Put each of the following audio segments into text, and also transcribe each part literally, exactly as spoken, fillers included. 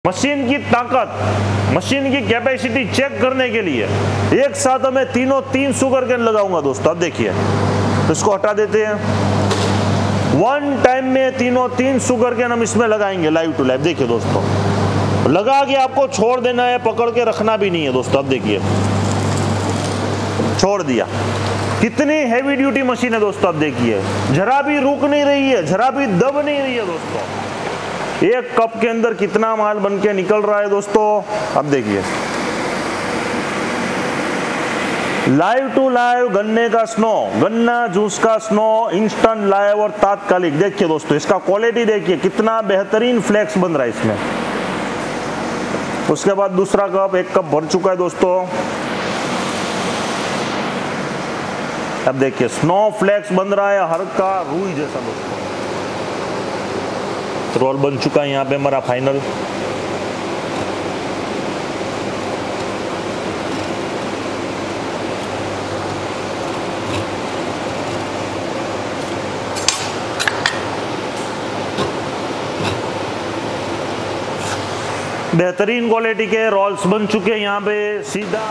Machine की ताकत, machine की कैपेसिटी चेक करने के लिए एक साथ में तीनों तीन शुगर कैन लगाऊंगा दोस्तों। अब देखिए, तो इसको हटा देते हैं। वन टाइम में तीनों तीन शुगर कैन हम इसमें लगाएंगे लाइव टू लाइव। देखिए दोस्तों, लगा के आपको छोड़ देना है, पकड़ के रखना भी नहीं है दोस्तों। अब देखिए, छोड़ दिया। कितनी हैवी ड्यूटी मशीन है दोस्तों। अब देखिए, जरा भी रुक नहीं रही है, जरा भी दब नहीं रही है दोस्तों। एक कप के अंदर कितना माल बन के निकल रहा है दोस्तों। अब देखिए, लाइव टू लाइव गन्ने का स्नो, गन्ना जूस का स्नो, इंस्टेंट लाइव और तात्कालिक। देखिए दोस्तों, इसका क्वालिटी देखिए, कितना बेहतरीन फ्लेक्स बन रहा है इसमें। उसके बाद दूसरा कप, एक कप भर चुका है दोस्तों। अब देखिए, स्नो फ्लेक्स बन रहा है हल्का रूई जैसा दोस्तों। रोल बन चुका है यहाँ पे हमारा फाइनल। बेहतरीन क्वालिटी के रोल्स बन चुके हैं यहाँ पे सीधा।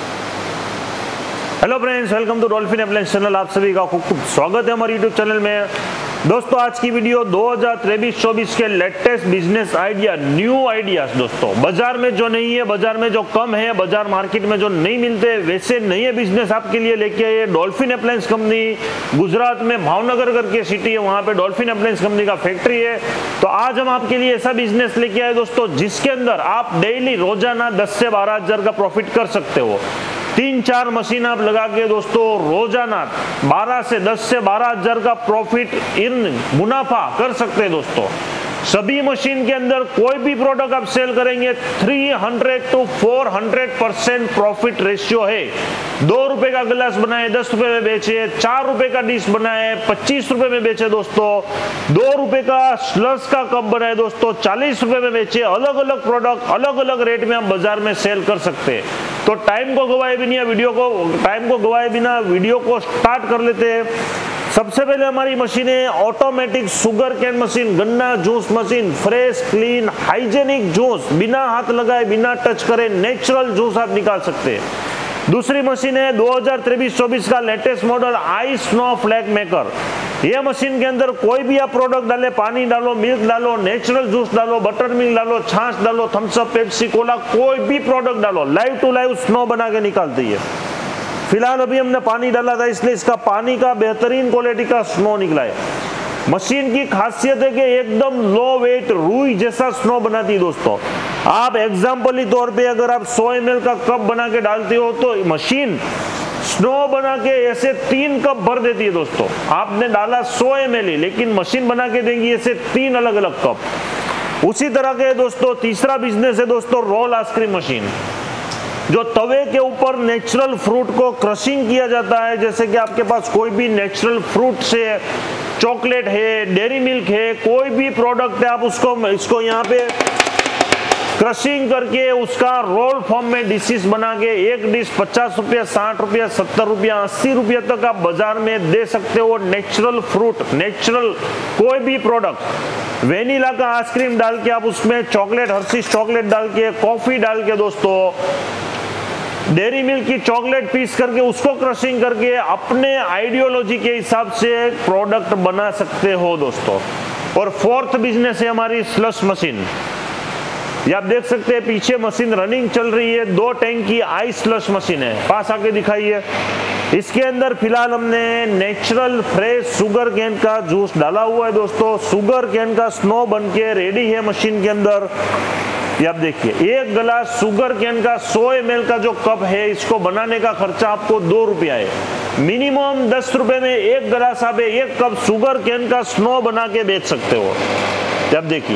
Hello friends, welcome to Dolphin Appliance channel. आप सभी का खूब खूब स्वागत है हमारे यूट्यूब चैनल में। दोस्तों, आज की वीडियो दो हज़ार तेईस चौबीस के latest business idea, new ideas दोस्तों। बाजार में जो नहीं है, बाजार में जो कम है, बाजार मार्केट में जो नहीं मिलते, वैसे नए बिजनेस आपके लिए लेके आए डॉल्फिन अप्लायंस कंपनी। गुजरात में भावनगर करके सिटी है, वहां पे डॉल्फिन अप्लायंस कंपनी का फैक्ट्री है। तो आज हम आपके लिए ऐसा बिजनेस लेके आए दोस्तों, जिसके अंदर आप डेली रोजाना दस से बारह हजार का प्रॉफिट कर सकते हो। तीन चार मशीन आप लगा के दोस्तों रोजाना बारह से दस से बारह हजार का प्रॉफिट इन मुनाफा कर सकते हैं दोस्तों। सभी मशीन के अंदर कोई भी प्रोडक्ट आप सेल करेंगे तीन सौ टू चार सौ परसेंट प्रॉफिट रेशियो है। दो रुपए का गिलास बनाए दस रुपए में बेचे, चार रुपए का डिश बनाए पच्चीस रुपए में बेचे दोस्तों, दो रुपए का स्लस का कप बनाए दोस्तों चालीस रुपए में बेचे। अलग अलग प्रोडक्ट अलग अलग रेट में आप बाजार में सेल कर सकते हैं। तो टाइम को गवाए बिना वीडियो को टाइम को गवाए बिना वीडियो को स्टार्ट कर लेते हैं। सबसे पहले हमारी मशीन है ऑटोमेटिक शुगर कैन मशीन, गन्ना juice machine. Fresh, clean, hygienic juice, बिना हाथ लगाए, बिना टच करे नेचुरल जूस आप निकाल सकते हैं। दूसरी मशीन है दो हज़ार तेईस चौबीस का लेटेस्ट मॉडल आई स्नो फ्लैग मेकर। यह मशीन के अंदर कोई भी आप प्रोडक्ट डाले, पानी डालो, मिल्क डालो, नेचुरल जूस डालो, बटर मिल्क डालो, छाछ डालो, थम्स अप, पेप्सी, कोला, कोई भी प्रोडक्ट डालो, लाइव टू लाइव स्नो बना के निकालती है। फिलहाल अभी हमने पानी डाला था, इसलिए इसका पानी का बेहतरीन क्वालिटी का स्नो निकला है। मशीन की खासियत है कि एकदम लो वेट रुई जैसा स्नो बनाती है दोस्तों। आप एग्जाम्पल तौर पे अगर आप सौ एम एल का कप बना के डालते हो तो मशीन स्नो बना के ऐसे तीन कप भर देती है दोस्तों। आपने डाला सौ एम एल ही, लेकिन मशीन बना के देंगी ऐसे तीन अलग अलग कप। उसी तरह के दोस्तों तीसरा बिजनेस है दोस्तों रोल आइसक्रीम मशीन, जो तवे के ऊपर नेचुरल फ्रूट को क्रशिंग किया जाता है। जैसे कि आपके पास कोई भी नेचुरल फ्रूट से चॉकलेट है, डेयरी मिल्क है, कोई भी प्रोडक्ट है, आप उसको इसको यहाँ पे क्रशिंग करके उसका रोल फॉर्म में डिशेस बना के एक डिश पचास रुपया, साठ रुपया, सत्तर रुपया, अस्सी रुपया तक आप बाजार में दे सकते हो। नेचुरल फ्रूट, नेचुरल कोई भी प्रोडक्ट, वेनिला का आइसक्रीम डाल के आप उसमें चॉकलेट, हर्शीज चॉकलेट डाल के, कॉफी डाल के दोस्तों, डेयरी मिल्क की चॉकलेट पीस करके उसको क्रशिंग करके अपने आइडियोलॉजी के हिसाब से प्रोडक्ट बना सकते हो दोस्तों। और फोर्थ बिजनेस है हमारी स्लश मशीन। ये आप देख सकते हैं पीछे मशीन रनिंग चल रही है, दो टैंक की आई स्लश मशीन है। पास आके दिखाइए। इसके अंदर फिलहाल हमने नेचुरल फ्रेश शुगर कैन का जूस डाला हुआ है दोस्तों। शुगर कैन का स्नो बन के रेडी है मशीन के अंदर। ये आप देखिए, एक गिलास शुगर कैन का सौ एम एल का जो कप है, इसको बनाने का खर्चा आपको दो रुपया है। मिनिमम दस रुपए में एक गिलास आप एक कप शुगर कैन का स्नो बना के बेच सकते हो। अब देखिए,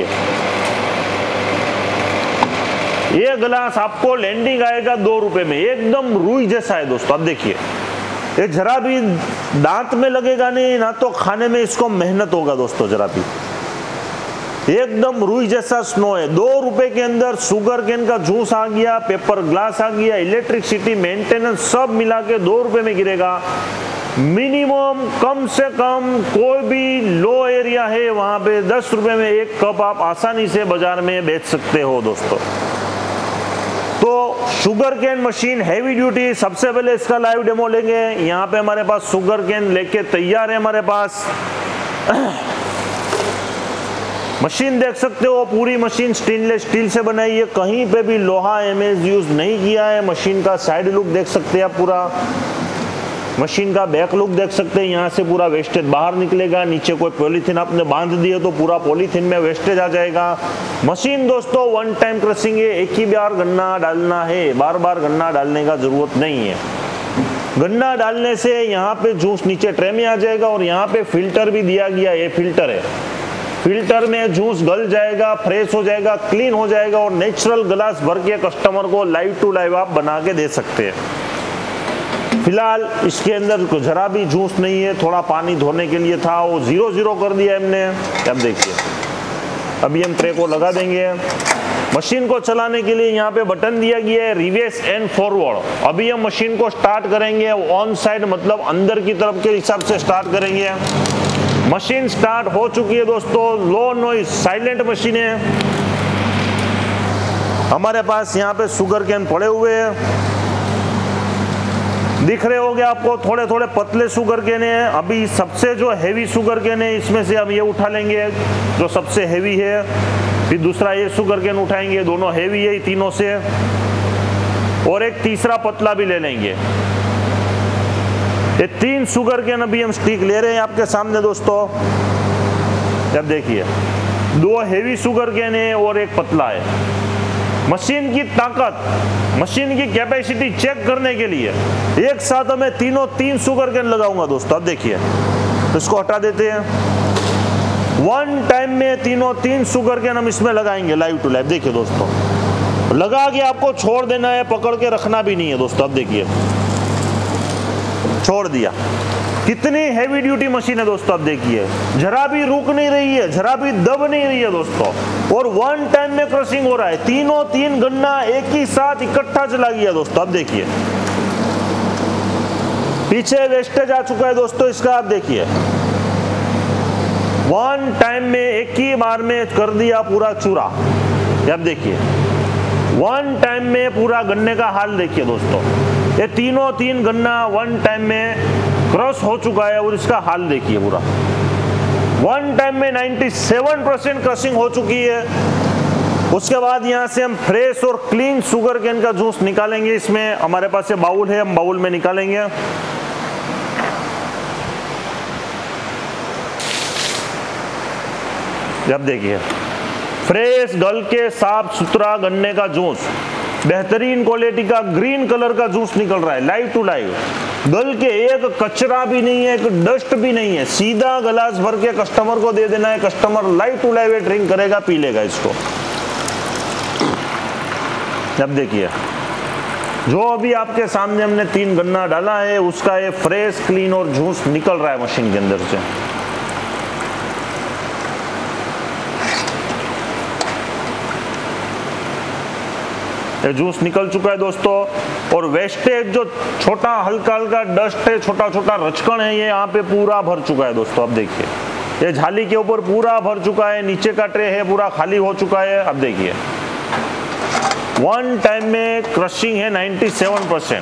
ये गिलास आपको लैंडिंग आएगा दो रुपए में, एकदम रुई जैसा है दोस्तों। अब देखिए, ये जरा भी दांत में लगेगा नहीं, ना तो खाने में इसको मेहनत होगा दोस्तों जरा भी। एकदम रुई जैसा स्नो है। दो रुपए के अंदर शुगर कैन का जूस आ गया, पेपर ग्लास आ गया, इलेक्ट्रिसिटी, मेंटेनेंस सब मिला के दो रुपए में गिरेगा। मिनिमम कम से कम कोई भी लो एरिया है वहां पे दस रुपए में एक कप आप आसानी से बाजार में बेच सकते हो दोस्तों। तो sugar cane machine heavy duty, सबसे पहले इसका लाइव डेमो लेंगे। यहाँ पे हमारे पास शुगर कैन लेके तैयार है हमारे पास। मशीन देख सकते हो, पूरी मशीन स्टेनलेस स्टील से बनाई है, कहीं पे भी लोहा एमएस यूज नहीं किया है। मशीन का साइड लुक देख सकते हैं आप, पूरा मशीन का बैक लुक देख सकते हैं। यहाँ से पूरा वेस्टेज बाहर निकलेगा, नीचे कोई पॉलीथीन आपने बांध दिए तो पूरा पॉलीथीन में वेस्टेज आ जाएगा। मशीन दोस्तों वन टाइम क्रशिंग है, एक ही बार गन्ना डालना है, बार बार गन्ना डालने का जरूरत नहीं है। गन्ना डालने से यहाँ पे जूस नीचे ट्रे में आ जाएगा और यहाँ पे फिल्टर भी दिया गया, ये फिल्टर है, फिल्टर में जूस गल जाएगा, फ्रेश हो जाएगा, क्लीन हो जाएगा और नेचुरल ग्लास भर के कस्टमर को लाइव टू लाइव आप बना के दे सकते हैं। फिलहाल इसके अंदर जरा भी जूस नहीं है, थोड़ा पानी धोने के लिए था, वो जीरो जीरो कर दिया हमने। अब देखिए, अभी हम ट्रे को लगा देंगे। मशीन को चलाने के लिए यहाँ पे बटन दिया गया है रिवर्स एंड फॉरवर्ड। अभी हम मशीन को स्टार्ट करेंगे ऑन साइड, मतलब अंदर की तरफ के हिसाब से स्टार्ट करेंगे। मशीन स्टार्ट हो चुकी है दोस्तों, लो नॉइज साइलेंट मशीन है। हमारे पास यहाँ पे शुगर कैन पड़े हुए हैं, दिख रहे होंगे आपको, थोड़े थोड़े पतले शुगर कैन है। अभी सबसे जो हैवी शुगर कैन है इसमें से हम ये उठा लेंगे जो सबसे हैवी है, फिर दूसरा ये शुगर कैन उठाएंगे, दोनों हैवी है तीनों से, और एक तीसरा पतला भी ले लेंगे। ये तीन शुगर कैन अभी हम स्टिक ले रहे हैं आपके सामने दोस्तों। जब देखिए, दो हैवी शुगर कैन है और एक पतला है। मशीन की ताकत, मशीन की कैपेसिटी चेक करने के लिए एक साथ मैं तीनों तीन शुगर कैन लगाऊंगा दोस्तों। अब देखिए, तो इसको हटा देते हैं। वन टाइम में तीनों तीन शुगर कैन हम इसमें लगाएंगे लाइव टू लाइव। देखिए दोस्तों, लगा के आपको छोड़ देना है, पकड़ के रखना भी नहीं है दोस्तों। अब देखिए, छोड़ दिया। कितनी हैवी ड्यूटी मशीन है दोस्तों। अब देखिए, जरा भी रुक नहीं रही है, जरा भी दब नहीं रही है दोस्तों, और वन टाइम में क्रशिंग हो रहा है। तीनों तीन गन्ना एक ही साथ इकट्ठा चला गया दोस्तों। अब देखिए, पीछे वेस्टेज आ चुका है दोस्तों इसका। आप देखिए, वन टाइम में एक ही बार में कर दिया पूरा चूरा। अब देखिए, वन टाइम में पूरा गन्ने का हाल देखिए दोस्तों। ये तीनों तीन गन्ना वन टाइम में क्रश हो चुका है और इसका हाल देखिए पूरा। वन टाइम में सत्तानवे परसेंट क्रशिंग हो चुकी है। उसके बाद यहाँ से हम फ्रेश और क्लीन शुगर कैन का जूस निकालेंगे। इसमें हमारे पास ये बाउल है, हम बाउल में निकालेंगे। अब देखिए, फ्रेश गल के साफ सुथरा गन्ने का जूस, बेहतरीन क्वालिटी का ग्रीन कलर का जूस निकल रहा है लाइव टू लाइव। गल के एक कचरा भी नहीं है, एक डस्ट भी नहीं है, सीधा गिलास भर के कस्टमर को दे देना है। Customer live to live drink करेगा, पी लेगा इसको। अब देखिए, जो अभी आपके सामने हमने तीन गन्ना डाला है उसका ये फ्रेश क्लीन और जूस निकल रहा है मशीन के अंदर से। ये जूस निकल चुका है दोस्तों, और वेस्टेज जो छोटा हल्का हल्का डस्ट है, छोटा छोटा रचकण है, ये यहाँ पे पूरा भर चुका है दोस्तों। अब देखिए, ये झाली के ऊपर पूरा भर चुका है, नीचे का ट्रे है पूरा खाली हो चुका है। अब देखिए, वन टाइम में क्रशिंग है सत्तानवे परसेंट।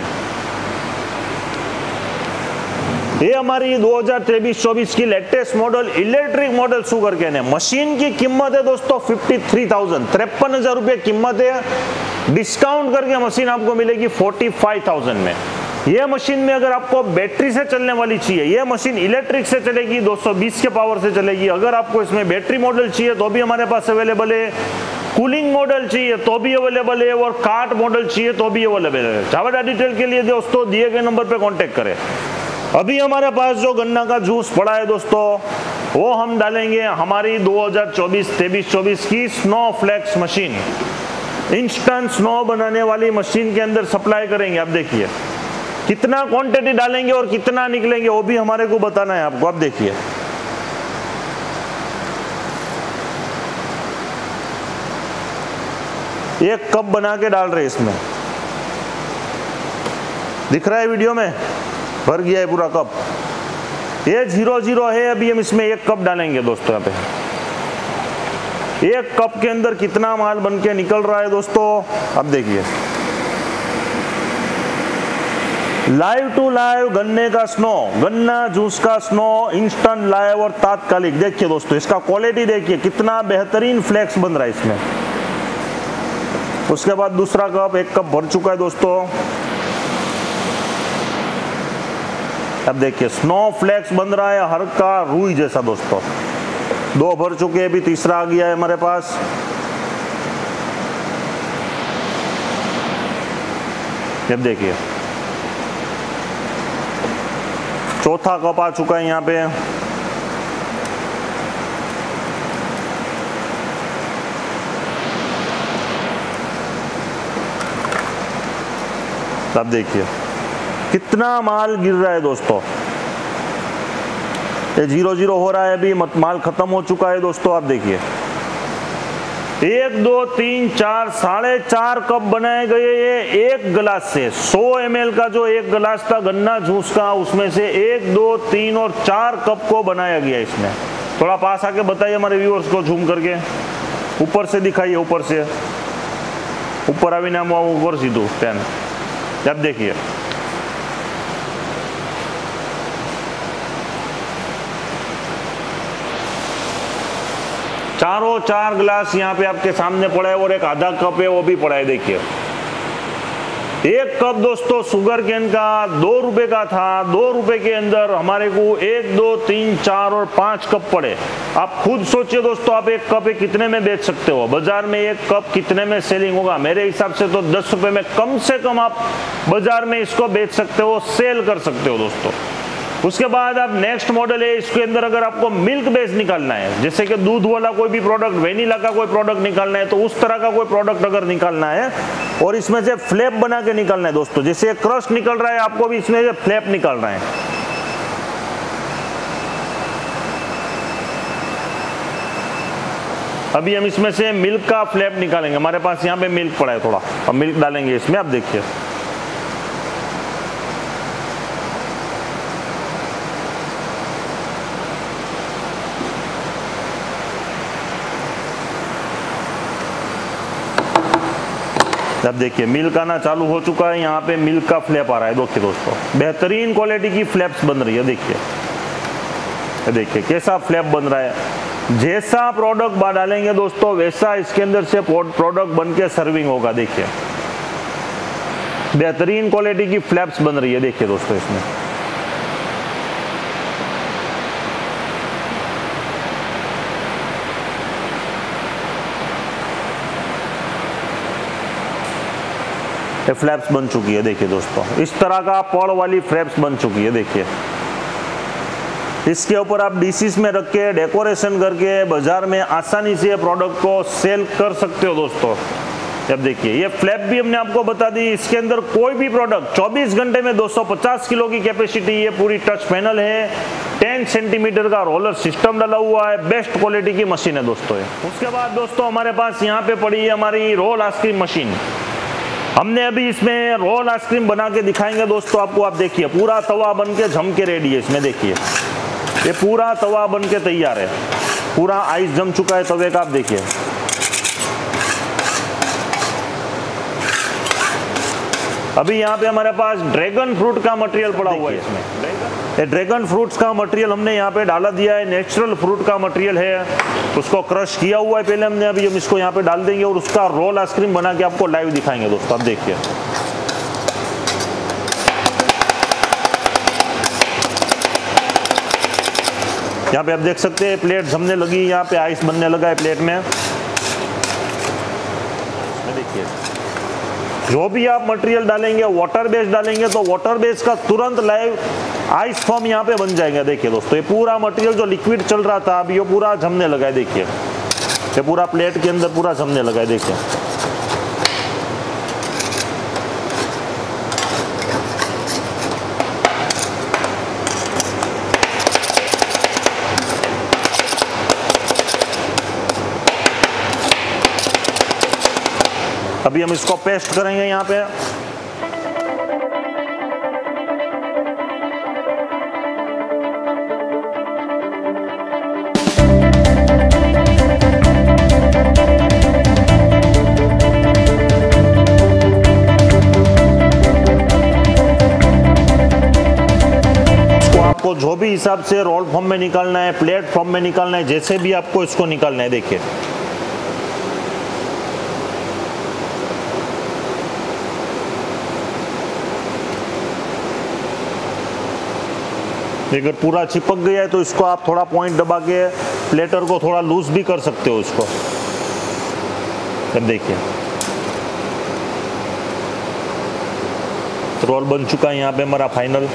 ये हमारी दो हज़ार तेईस चौबीस की latest model electric model sugar cane है। मशीन की कीमत है दोस्तों तिरेपन हज़ार, तिरपन हजार रुपये कीमत है। डिस्काउंट करके मशीन आपको मिलेगी पैंतालीस हज़ार में। ये मशीन में अगर आपको बैटरी से चलने वाली चाहिए, ये मशीन इलेक्ट्रिक से चलेगी, दो सौ बीस के पावर से चलेगी। अगर आपको इसमें बैटरी मॉडल चाहिए तो भी हमारे पास अवेलेबल है, कूलिंग मॉडल चाहिए तो भी अवेलेबल है, और कार्ट मॉडल चाहिए तो भी अवेलेबल है। ज्यादा डिटेल के लिए दोस्तों दिए गए नंबर पे कांटेक्ट करें। अभी हमारे पास जो गन्ना का जूस पड़ा है दोस्तों, वो हम डालेंगे हमारी दो हज़ार चौबीस तेईस चौबीस की snow flakes machine, instant snow बनाने वाली मशीन के अंदर सप्लाई करेंगे। अब देखिए, कितना क्वांटिटी डालेंगे और कितना निकलेंगे वो भी हमारे को बताना है आपको। अब देखिए, एक कप बना के डाल रहे इसमें, दिख रहा है वीडियो में, भर गया है पूरा कप। ये जीरो जीरो है। अभी हम इसमें एक कप डालेंगे दोस्तों। यहाँ पे एक कप के अंदर कितना माल बन के निकल रहा है दोस्तों, अब देखिए। लाइव टू लाइव गन्ने का स्नो, गन्ना जूस का स्नो, इंस्टेंट लाइव और तात्कालिक। देखिए दोस्तों, इसका क्वालिटी देखिए कितना बेहतरीन फ्लेक्स बन रहा है इसमें। उसके बाद दूसरा कप, एक कप भर चुका है दोस्तों। अब देखिए स्नो फ्लेक्स बन रहा है हर का रूई जैसा दोस्तों। दो भर चुके हैं, अभी तीसरा आ गया है हमारे पास। अब देखिए चौथा कप आ चुका है यहाँ पे। अब देखिए कितना माल गिर रहा है दोस्तों। ये जीरो जीरो हो रहा है, अभी माल खत्म हो चुका है दोस्तों। आप देखिए एक दो तीन चार साढ़े चार कप बनाए गए ये एक गिलास से। सौ एम एल का जो एक गिलास था गन्ना जूस का, उसमें से एक दो तीन और चार कप को बनाया गया इसमें। थोड़ा पास आके बताइए हमारे व्यूअर्स को झूम करके, ऊपर से दिखाइए, ऊपर से ऊपर अभी नाम ऊपर सीधू टेन। अब देखिए चारों चार गिलास यहाँ पे आपके सामने पड़ा है और एक आधा कप है वो भी पड़ा है। देखिए एक कप दोस्तों शुगर केन का दो रुपए का था। दो रुपए के अंदर हमारे को एक दो तीन चार और पांच कप पड़े। आप खुद सोचिए दोस्तों, आप एक कप कितने में बेच सकते हो? बाजार में एक कप कितने में सेलिंग होगा? मेरे हिसाब से तो दस रुपए में कम से कम आप बाजार में इसको बेच सकते हो, सेल कर सकते हो दोस्तों। उसके बाद आप नेक्स्ट मॉडल है, इसके अंदर अगर आपको मिल्क बेस निकालना है, जैसे कि दूध वाला कोई भी प्रोडक्ट, वेनिला का कोई प्रोडक्ट निकालना है, तो उस तरह का कोई प्रोडक्ट अगर निकालना है और इसमें से फ्लैप बना के निकालना है दोस्तों, जैसे क्रश निकल रहा है आपको भी इसमें से फ्लैप निकालना है। अभी हम इसमें से मिल्क का फ्लैप निकालेंगे। हमारे पास यहाँ पे मिल्क पड़ा है थोड़ा, और मिल्क डालेंगे इसमें। आप देखिए अब देखिए मिल्क आना चालू हो चुका है। यहाँ पे मिल्क का फ्लैप आ रहा है। देखिए दोस्तों बेहतरीन क्वालिटी की फ्लैप्स बन रही है। देखिए देखिए कैसा फ्लैप बन रहा है। जैसा प्रोडक्ट डालेंगे दोस्तों वैसा इसके अंदर से प्रोडक्ट बन के सर्विंग होगा। देखिए बेहतरीन क्वालिटी की फ्लैप्स बन रही है। देखिए दोस्तों इसमें फ्लैप्स बन चुकी है। देखिए दोस्तों इस तरह का पड़ वाली फ्लैप्स बन चुकी है। देखिए इसके ऊपर आप डिशेस में रख के डेकोरेशन करके बाजार में आसानी से प्रोडक्ट को सेल कर सकते हो दोस्तों। अब देखिए ये फ्लैप भी हमने आपको बता दी। इसके अंदर कोई भी प्रोडक्ट चौबीस घंटे में दो सौ पचास किलो की कैपेसिटी, ये पूरी टच पैनल है, दस सेंटीमीटर का रोलर सिस्टम डाला हुआ है, बेस्ट क्वालिटी की मशीन है दोस्तों। उसके बाद दोस्तों हमारे पास यहाँ पे पड़ी है हमारी रोल आइसक्रीम मशीन। हमने अभी इसमें रोल आइसक्रीम बना के दिखाएंगे दोस्तों आपको। आप देखिए पूरा तवा बन के जम के रेडी है। इसमें देखिए ये पूरा तवा बन के तैयार है, पूरा आइस जम चुका है तवे का। आप देखिए अभी यहाँ पे हमारे पास ड्रैगन फ्रूट का मटेरियल पड़ा हुआ है। इसमें ये ड्रैगन फ्रूट्स का मटेरियल हमने यहाँ पे डाला दिया है। नेचुरल फ्रूट का मटेरियल है, उसको क्रश किया हुआ है पहले हमने। अभी हम इसको यहाँ पे डाल देंगे और उसका रोल आइसक्रीम बना के आपको लाइव दिखाएंगे दोस्तों। आप देखिए यहाँ पे आप देख सकते हैं प्लेट जमने लगी, यहाँ पे आइस बनने लगा है प्लेट में। देखिए जो भी आप मटेरियल डालेंगे, वाटर बेस डालेंगे तो वाटर बेस का तुरंत लाइव आइस फॉर्म यहाँ पे बन जाएगा। देखिए दोस्तों ये पूरा मटेरियल जो लिक्विड चल रहा था अभी ये पूरा जमने लगा है। देखिए ये पूरा प्लेट के अंदर पूरा जमने लगा है। देखिए अभी हम इसको पेस्ट करेंगे यहाँ पे। जो भी हिसाब से रोल फॉर्म में निकालना है, प्लेट फॉर्म में निकालना है, जैसे भी आपको इसको निकालना है, देखिए अगर पूरा चिपक गया है तो इसको आप थोड़ा पॉइंट दबा के प्लेटर को थोड़ा लूज भी कर सकते हो इसको। अब देखिए रोल बन चुका है यहाँ पे हमारा फाइनल।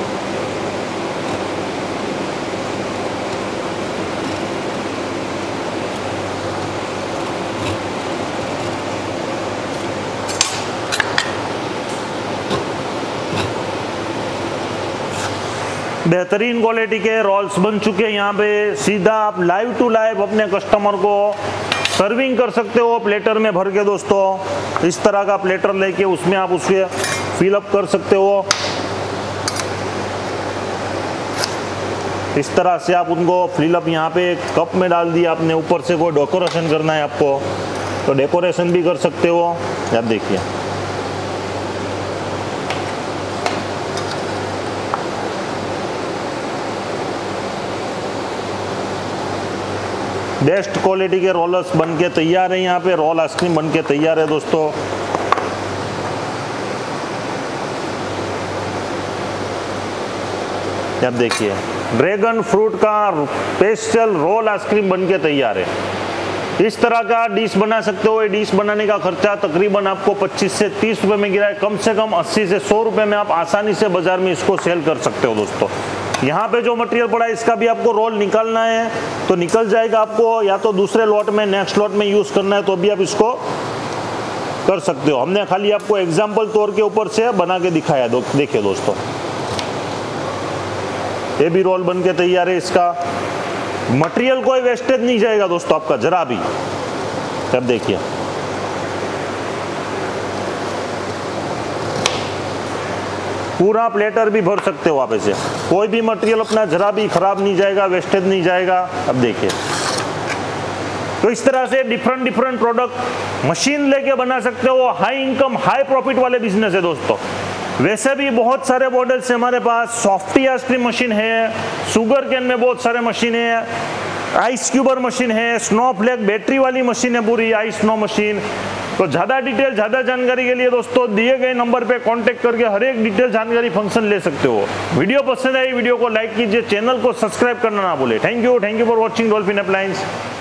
बेहतरीन क्वालिटी के रोल्स बन चुके हैं यहाँ पे। सीधा आप लाइव टू लाइव अपने कस्टमर को सर्विंग कर सकते हो प्लेटर में भर के दोस्तों। इस तरह का प्लेटर लेके उसमें आप उसके फिलअप कर सकते हो। इस तरह से आप उनको फिलअप यहाँ पे कप में डाल दिया आपने, ऊपर से कोई डेकोरेशन करना है आपको तो डेकोरेशन भी कर सकते हो। आप देखिए बेस्ट क्वालिटी के रोलर्स बन के तैयार है। यहाँ पे रोल आइसक्रीम बन के तैयार है दोस्तों। अब देखिए ड्रैगन फ्रूट का स्पेशल रोल आइसक्रीम बन के तैयार है। इस तरह का डिश बना सकते हो। ये डिश बनाने का खर्चा तकरीबन आपको पच्चीस से तीस रुपए में गिरा है। कम से कम अस्सी से सौ रुपए में आप आसानी से बाजार में इसको सेल कर सकते हो दोस्तों। यहाँ पे जो मटेरियल पड़ा है इसका भी आपको रोल निकालना है तो निकल जाएगा आपको, या तो दूसरे लॉट में नेक्स्ट लॉट में यूज करना है तो भी आप इसको कर सकते हो। हमने खाली आपको एग्जाम्पल तौर के ऊपर से बना के दिखाया। दो, देखिए दोस्तों ये भी रोल बन के तैयार है। इसका मटेरियल कोई वेस्टेज नहीं जाएगा दोस्तों आपका जरा भी। अब देखिए पूरा प्लेटर भी भर सकते हो आप ऐसे, कोई भी मटेरियल अपना जरा भी खराब नहीं जाएगा, वेस्टेज नहीं जाएगा। अब देखिए तो इस तरह से डिफरेंट डिफरेंट प्रोडक्ट मशीन लेके बना सकते हो। हाई इनकम हाई प्रॉफिट वाले बिजनेस है दोस्तों। वैसे भी बहुत सारे मॉडल्स है हमारे पास। सॉफ्टी आइसक्रीम मशीन है, शुगर कैन में बहुत सारे मशीन है, आइस क्यूबर मशीन है, स्नोफ्लेक बैटरी वाली मशीन है पूरी, आइस स्नो मशीन। तो ज़्यादा डिटेल ज़्यादा जानकारी के लिए दोस्तों दिए गए नंबर पे कांटेक्ट करके हर एक डिटेल जानकारी फंक्शन ले सकते हो। वीडियो पसंद आई वीडियो को लाइक कीजिए, चैनल को सब्सक्राइब करना ना भूले। Thank you thank you for watching Dolphin appliance.